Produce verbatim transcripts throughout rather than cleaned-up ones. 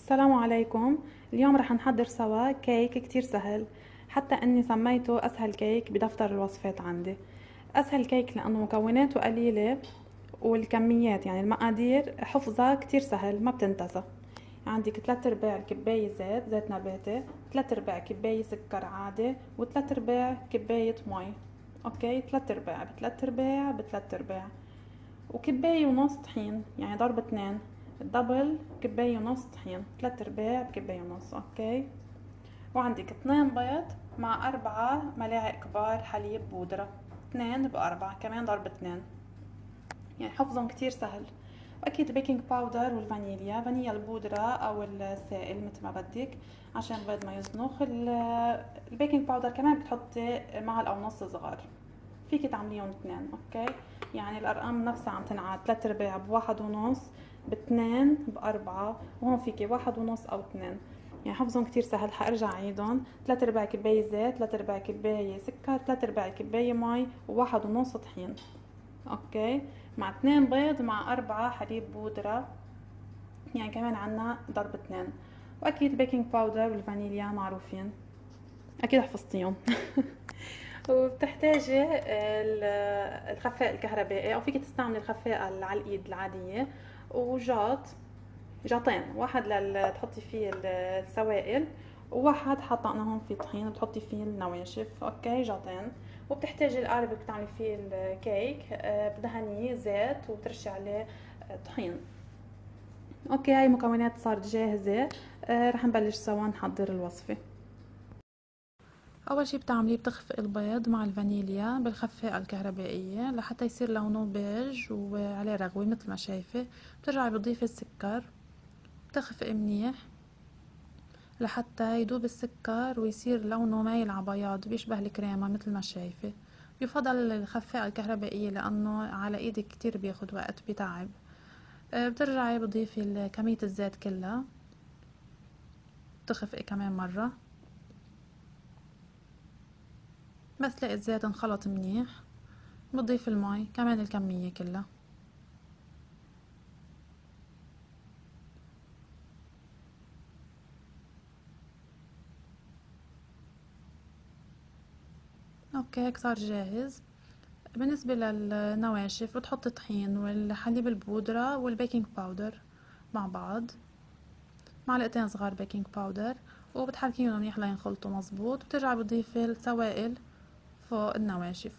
السلام عليكم. اليوم رح نحضر سوا كيك كتير سهل، حتى اني سميته اسهل كيك بدفتر الوصفات عندي. اسهل كيك لانه مكوناته قليلة، والكميات يعني المقادير حفظها كتير سهل ما بتنتسى. عندك ثلاثة ارباع كباية زيت زيت نباتي، ثلاثة ارباع كباية سكر عادي، وثلاثة ارباع كباية مي. اوكي، ثلاثة ارباع بثلاثة ارباع بثلاثة ارباع، وكباية ونص طحين يعني ضرب اتنين، الدبل كباية ونص طحين، تلات ارباع بكباية ونص. اوكي، وعندك اتنين بيض مع اربعة ملاعق كبار حليب بودرة، اتنين باربعة كمان ضرب اتنين، يعني حفظهم كتير سهل. واكيد بيكنج باودر والفانيليا، فانيليا البودرة او السائل مثل ما بدك عشان البيض ما يزنخ. البيكنج باودر كمان بتحطي معلقة ونص صغار، فيكي تعمليهم اثنين. اوكي، يعني الارقام نفسها عم تنعاد، ثلاث ارباع بواحد ونص، باثنين باربعة، وهون فيكي واحد ونص او اثنين، يعني حفظهم كتير سهل. حارجع عيدهم: ثلاث ارباع كباية زيت، ثلاث ارباع كباية سكر، ثلاث ارباع كباية مي، وواحد ونص طحين. اوكي، مع اثنين بيض مع اربعة حليب بودرة، يعني كمان عنا ضرب اثنين. واكيد بيكنج باودر والفانيليا معروفين، اكيد حفظتيهم. وبتحتاجي الخفاء الكهربائي، او فيك تستعملي الخفاء اللي على الايد العاديه، وجاط، جاطين، واحد لتحطي فيه السوائل، وواحد حاطه هون فيه طحين بتحطي فيه النواشف. اوكي، جاطين. وبتحتاجي القالب اللي بتعملي فيه الكيك، بدهنيه زيت وترشي عليه طحين. اوكي، هاي مكونات صارت جاهزه. رح نبلش سوا نحضر الوصفه. اول شي بتعمليه بتخفقي البيض مع الفانيليا بالخفاقة الكهربائية لحتى يصير لونه بيج وعليه رغوة مثل ما شايفة. بترجعي بتضيفي السكر، بتخفقي منيح لحتى يدوب السكر ويصير لونه مايل على بياض بيشبه الكريمة مثل ما شايفة. بيفضل الخفاقة الكهربائية لانه على ايدك كتير بياخد وقت، بيتعب. بترجعي بتضيفي كمية الزيت كلها، بتخفقي كمان مرة بس تلاقي الزيت انخلط منيح. بتضيف المي كمان الكمية كلها. اوكي، هيك صار جاهز. بالنسبة للنواشف بتحط الطحين والحليب البودرة والبيكنج باودر مع بعض، معلقتين صغار بيكنج باودر، وبتحركيهم منيح لينخلطوا مزبوط. بترجعي بتضيفي السوائل فوق النواشف.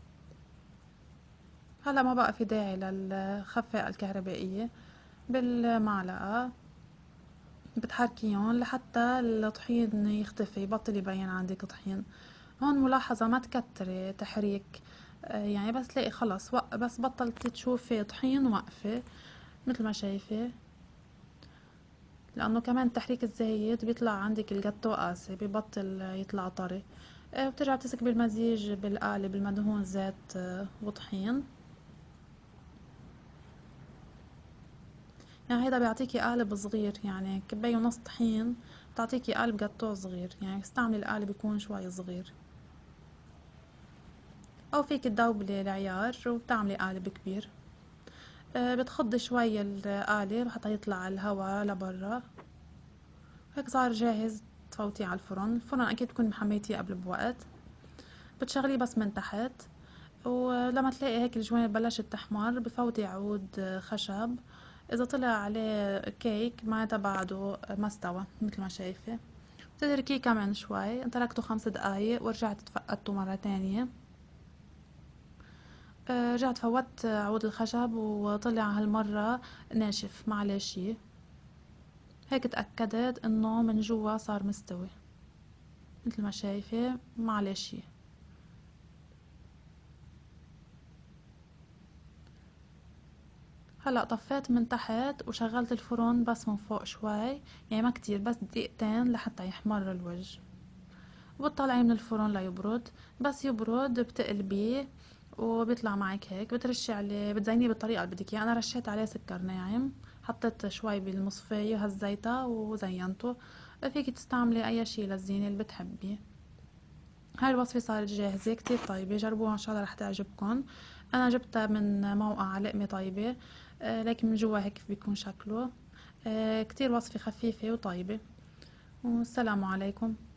هلا ما بقى في داعي للخفاقة الكهربائية، بالمعلقة بتحركيهم لحتى الطحين يختفي، يبطل يبين عندك طحين. هون ملاحظة ما تكتري تحريك، يعني بس تلاقي خلص وق... بس بطلت تشوفي طحين وقفة مثل ما شايفة، لأنه كمان التحريك الزايد بيطلع عندك الجاتو قاسي، ببطل يطلع طري. بترجع بتسكبي المزيج بالقالب المدهون زيت وطحين. يعني هيدا بيعطيكي قالب صغير، يعني كباية ونص طحين بتعطيكي قالب جاتو صغير، يعني استعملي القالب يكون شوي صغير، او فيك تدوبلي العيار وبتعملي قالب كبير. أه بتخضي شوي القالب حتى يطلع الهواء لبرا. هيك صار جاهز تفوتيه على الفرن. الفرن اكيد تكون محميتيه قبل بوقت. بتشغليه بس من تحت، ولما تلاقي هيك الجوانب بلشت تحمر بفوتي عود خشب. اذا طلع عليه كيك معناتها بعده ما استوى مثل ما شايفه. بتتركيه كمان شوي، تركته خمس دقايق ورجعت تفقدته مرة تانية. آه، رجعت فوت عود الخشب وطلع هالمرة ناشف ما عليه شي. هيك تأكدت انه من جوا صار مستوي مثل ما شايفة ما عليه شي. هلا طفيت من تحت وشغلت الفرن بس من فوق شوي، يعني ما كتير، بس دقيقتين لحتى يحمر الوجه. وبتطلعيه من الفرن ليبرد. بس يبرد بتقلبيه وبيطلع معك هيك. بترشي عليه، بتزينيه بالطريقة اللي بدك اياها. انا رشيت عليه سكر ناعم، حطيت شوي بالمصفاية وهزيتها وزينته. فيك تستعملي اي شي للزينة اللي بتحبيه. هاي الوصفة صارت جاهزة كتير طيبة، جربوها ان شاء الله رح تعجبكم. انا جبتها من موقع علقمة طيبة، آه، لكن من جوا هيك بيكون شكله. آه، كتير وصفة خفيفة وطيبة. والسلام عليكم.